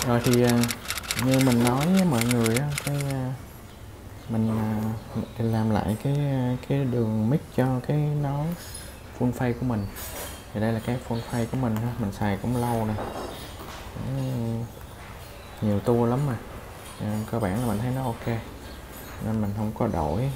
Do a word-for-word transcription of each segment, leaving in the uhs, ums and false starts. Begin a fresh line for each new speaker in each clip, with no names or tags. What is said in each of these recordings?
Rồi thì à, như mình nói với mọi người á, cái à, mình à, làm lại cái à, cái đường mic cho cái nón full face của mình. Thì đây là cái full face của mình ha, mình xài cũng lâu nè, nhiều tour lắm mà. À, cơ bản là mình thấy nó ok nên mình không có đổi.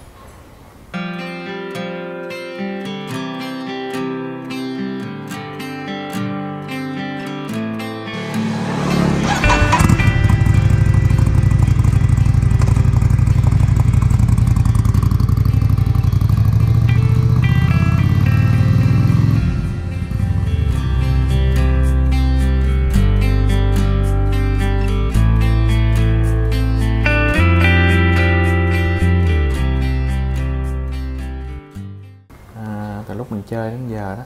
Lúc mình chơi đến giờ đó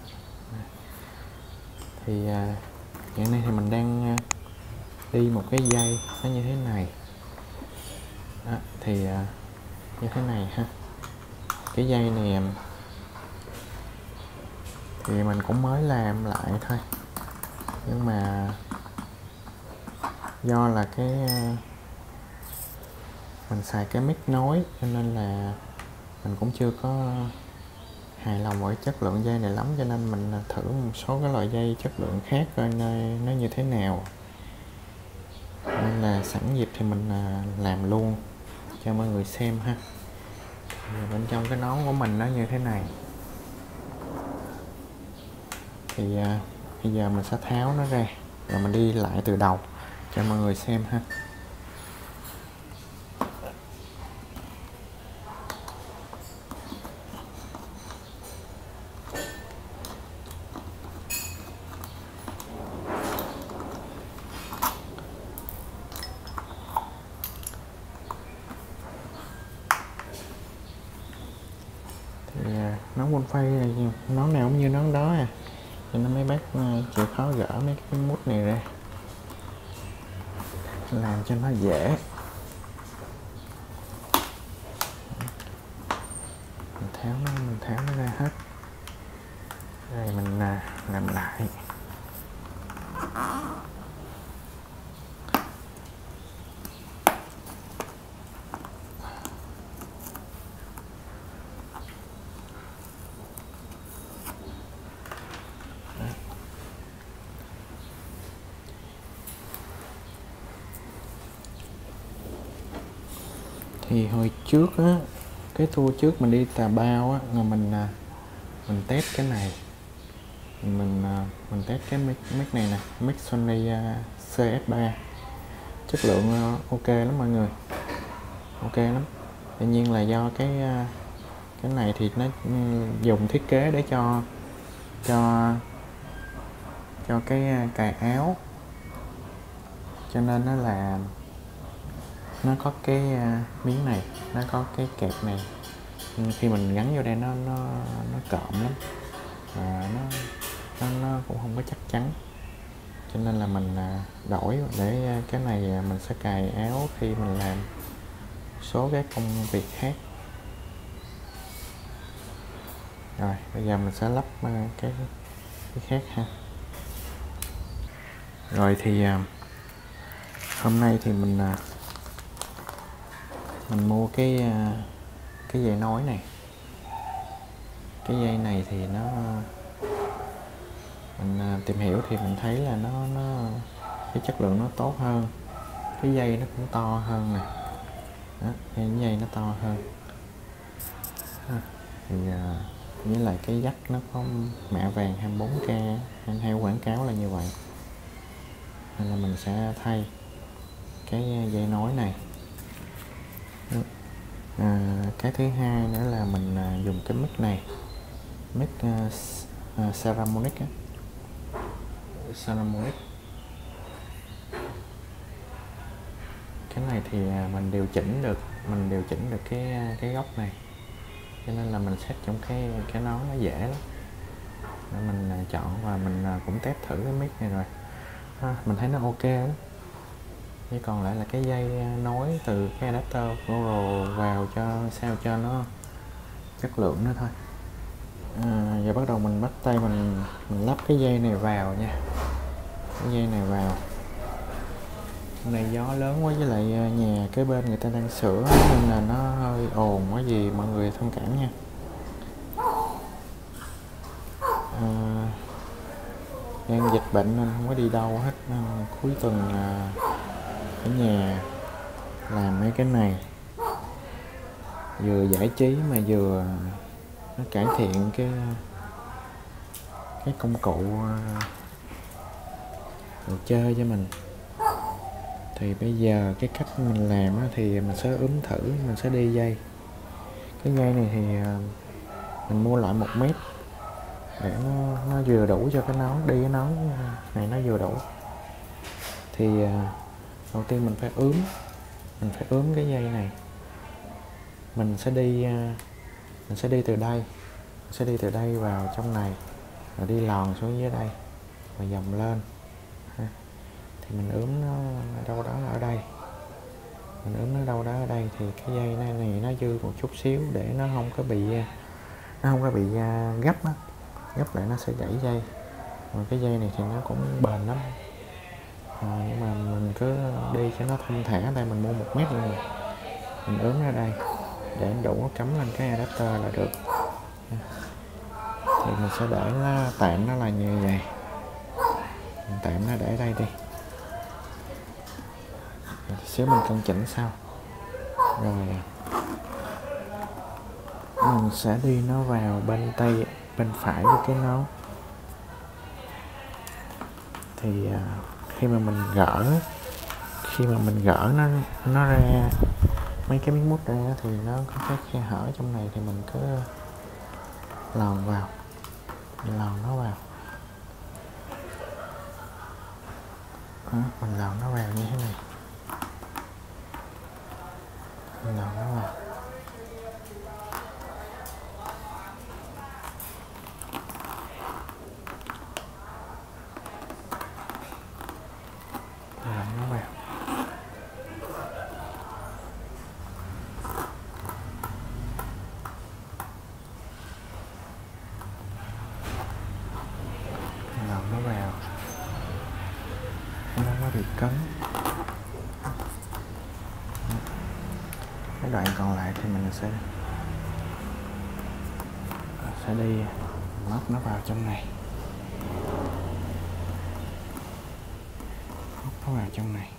thì à, hiện nay thì mình đang đi một cái dây nó như thế này đó, thì à, như thế này ha. Cái dây này thì mình cũng mới làm lại thôi, nhưng mà do là cái mình xài cái mic nối cho nên là mình cũng chưa có hài lòng với chất lượng dây này lắm, cho nên mình thử một số cái loại dây chất lượng khác coi nó như thế nào. Nên là sẵn dịp thì mình làm luôn cho mọi người xem ha. Bên trong cái nón của mình nó như thế này. Thì à, bây giờ mình sẽ tháo nó ra rồi mình đi lại từ đầu cho mọi người xem ha. Thì à, nón full face này, nón nào cũng như nón đó à, cho nên mấy bác chịu khó gỡ mấy cái mút này ra làm cho nó dễ. Mình tháo nó mình tháo nó ra hết rồi mình à, làm lại. Thì hồi trước á, cái tour trước mình đi Tà Bao á, là mình mình test cái này, mình mình test cái mic, mic này nè, mic Sony C S ba, chất lượng ok lắm mọi người, ok lắm. Tuy nhiên là do cái cái này thì nó dùng thiết kế để cho cho cho cái cài áo, cho nên nó là nó có cái uh, miếng này, nó có cái kẹp này, khi mình gắn vô đây nó nó nó cộm lắm, và nó, nó nó cũng không có chắc chắn, cho nên là mình uh, đổi để cái này mình sẽ cài áo khi mình làm số cái công việc khác. Rồi bây giờ mình sẽ lắp uh, cái cái khác ha. Rồi thì uh, hôm nay thì mình uh, mình mua cái cái dây nối này. Cái dây này thì nó mình tìm hiểu thì mình thấy là nó nó cái chất lượng nó tốt hơn, cái dây nó cũng to hơn nè đó, cái dây nó to hơn thì với lại cái dắt nó có mạ vàng hai mươi bốn K theo quảng cáo là như vậy, nên là mình sẽ thay cái dây nối này. À, cái thứ hai nữa là mình à, dùng cái mic này, mic uh, uh, Saramonic á, Saramonic. Cái này thì à, mình điều chỉnh được, mình điều chỉnh được cái cái góc này, cho nên là mình set trong cái cái nón nó dễ lắm. Để mình à, chọn và mình à, cũng test thử cái mic này rồi, à, mình thấy nó ok đó. Chỉ còn lại là cái dây nối từ cái adapter Goro vào cho sao cho nó chất lượng nữa thôi. À, giờ bắt đầu mình bắt tay mình, mình lắp cái dây này vào nha, cái dây này vào Hôm nay gió lớn quá, với lại nhà kế bên người ta đang sửa nên là nó hơi ồn quá, gì mọi người thông cảm nha. à, Đang dịch bệnh nên không có đi đâu hết, nên cuối tuần là ở nhà làm mấy cái này, vừa giải trí mà vừa nó cải thiện cái cái công cụ đồ chơi cho mình. Thì bây giờ cái cách mình làm thì mình sẽ ướm thử, mình sẽ đi dây. Cái dây này thì mình mua loại một mét để nó, nó vừa đủ cho cái nón, đi cái nón này nó vừa đủ. Thì đầu tiên mình phải ướm mình phải ướm cái dây này. Mình sẽ đi mình sẽ đi từ đây mình sẽ đi từ đây vào trong này, rồi đi lòn xuống dưới đây và vòng lên. Thì mình ướm nó đâu đó ở đây mình ướm nó đâu đó ở đây thì cái dây này, này nó dư một chút xíu để nó không có bị nó không có bị gấp á, gấp lại nó sẽ gãy dây. Còn cái dây này thì nó cũng bền lắm, à, nhưng mà mình cứ đi cho nó thông thả. Đây mình mua một mét luôn, mình ướm ra đây để đủ cắm lên cái adapter là được. Thì mình sẽ để nó tạm nó là như vậy, mình tạm nó để đây đi, xíu mình cân chỉnh sau. Rồi mình sẽ đi nó vào bên tay bên phải của cái nón. Thì à, khi mà mình gỡ khi mà mình gỡ nó nó ra mấy cái miếng mút ra thì nó có cái khe hở trong này, thì mình cứ lòn vào, mình lòn nó vào. Đó, mình lòn nó vào như thế này, mình lòn nó vào. Lòn nó vào. Lòn nó vào, nó không có bị cấn. Cái đoạn còn lại thì mình sẽ sẽ đi móc nó vào trong này, móc nó vào trong này.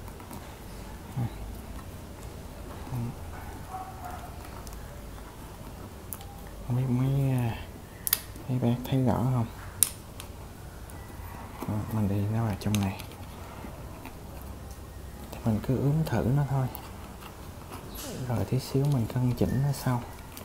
Không biết mấy mấy bác thấy rõ không? Đó, mình đi nó vào trong này thì mình cứ ướm thử nó thôi, rồi tí xíu mình cân chỉnh nó sau.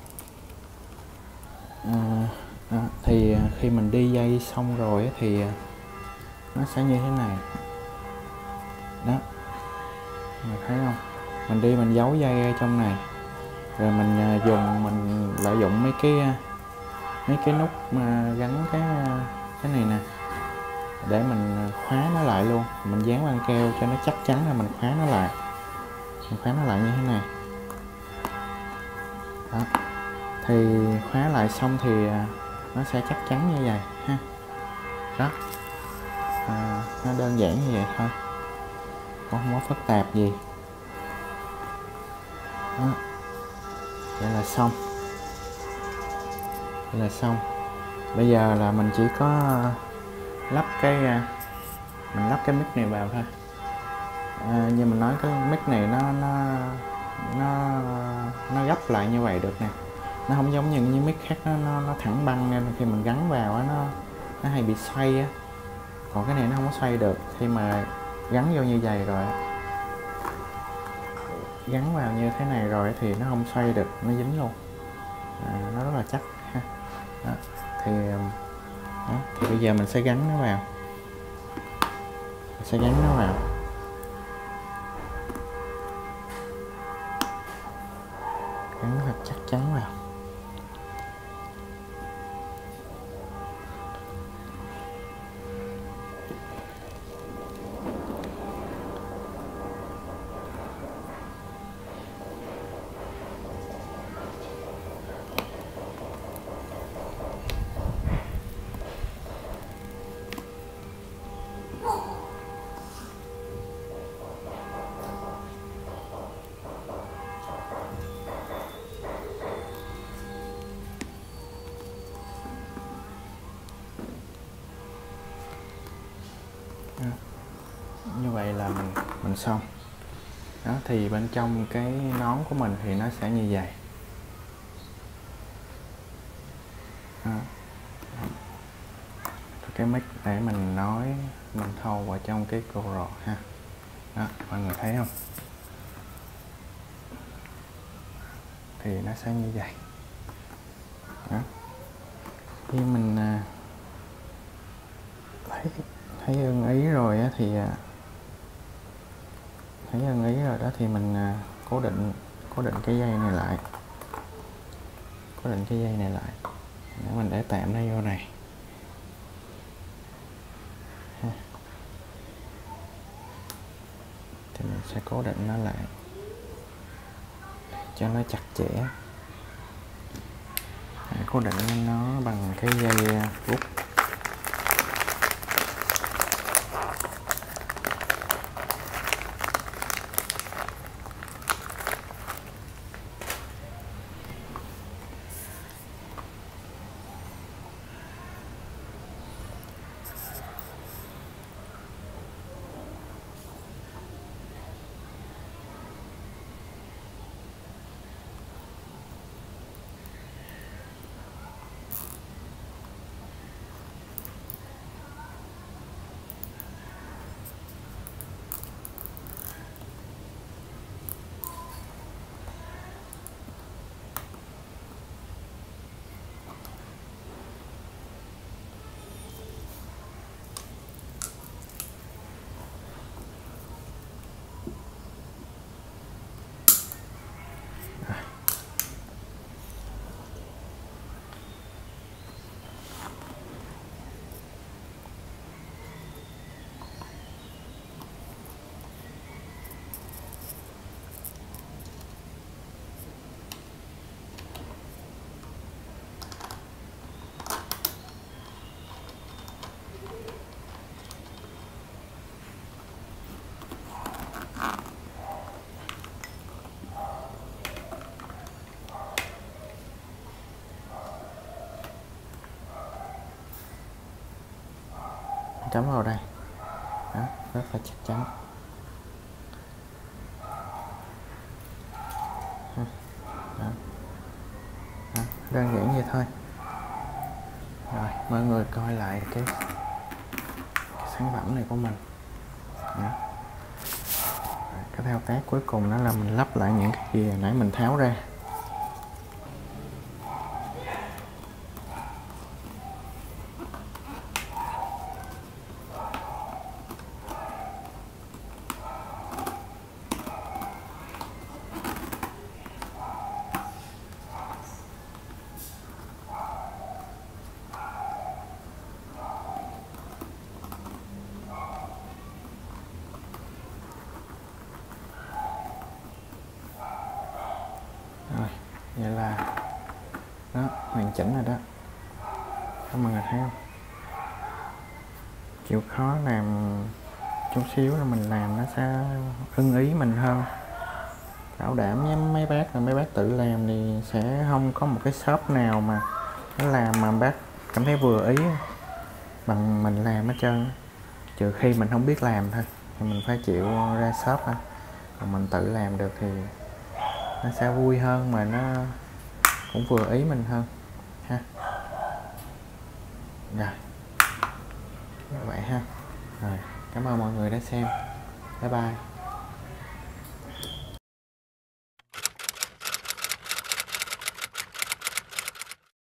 À, đó, thì khi mình đi dây xong rồi thì nó sẽ như thế này đó, mình thấy không? Mình đi mình giấu dây ở trong này, rồi mình dùng mình lợi dụng mấy cái mấy cái nút mà gắn cái cái này nè để mình khóa nó lại luôn. Mình dán băng keo cho nó chắc chắn là mình khóa nó lại, mình khóa nó lại như thế này đó. Thì khóa lại xong thì nó sẽ chắc chắn như vậy ha. Đó, à, nó đơn giản như vậy thôi, cũng không có phức tạp gì đó. Vậy là xong, vậy là xong. Bây giờ là mình chỉ có lắp cái mình lắp cái mic này vào thôi. À, như mình nói cái mic này nó nó nó nó gấp lại như vậy được nè, nó không giống như những mic khác, nó nó, nó thẳng băng nên khi mình gắn vào á nó nó hay bị xoay á. Còn cái này nó không có xoay được, khi mà gắn vô như vậy rồi, gắn vào như thế này rồi thì nó không xoay được, nó dính luôn, à, nó rất là chắc ha. Đó, thì đó, thì bây giờ mình sẽ gắn nó vào, mình sẽ gắn nó vào. Gắn thật chắc chắn vào. Như vậy là mình mình xong đó. Thì bên trong cái nón của mình thì nó sẽ như vậy đó. Cái mic để mình nói mình thâu vào trong cái GoPro ha. Đó, mọi người thấy không? Thì nó sẽ như vậy đó. Khi mình à, thấy thấy ưng ý rồi á, thì à, thấy ưng ý rồi đó thì mình à, cố định cố định cái dây này lại, cố định cái dây này lại để mình để tạm nó vô này ha. Thì mình sẽ cố định nó lại cho nó chặt chẽ. Hãy cố định nó bằng cái dây rút. Cắm vào đây đó, rất là chắc chắn đó. Đó. Đơn giản vậy thôi. Rồi mọi người coi lại cái, cái sản phẩm này của mình đó. Cái thao tác cuối cùng đó là mình lắp lại những cái gì nãy mình tháo ra. Rồi, vậy là đó, hoàn chỉnh rồi đó. Các mọi người thấy không? Chịu khó làm chút xíu là mình làm nó sẽ ưng ý mình hơn. Bảo đảm với mấy bác là mấy bác tự làm thì sẽ không có một cái shop nào mà nó làm mà bác cảm thấy vừa ý bằng mình làm hết trơn, trừ khi mình không biết làm thôi thì mình phải chịu ra shop thôi. Còn mình tự làm được thì nó sẽ vui hơn mà nó cũng vừa ý mình hơn ha. Rồi như vậy ha. Rồi cảm ơn mọi người đã xem. Bye bye.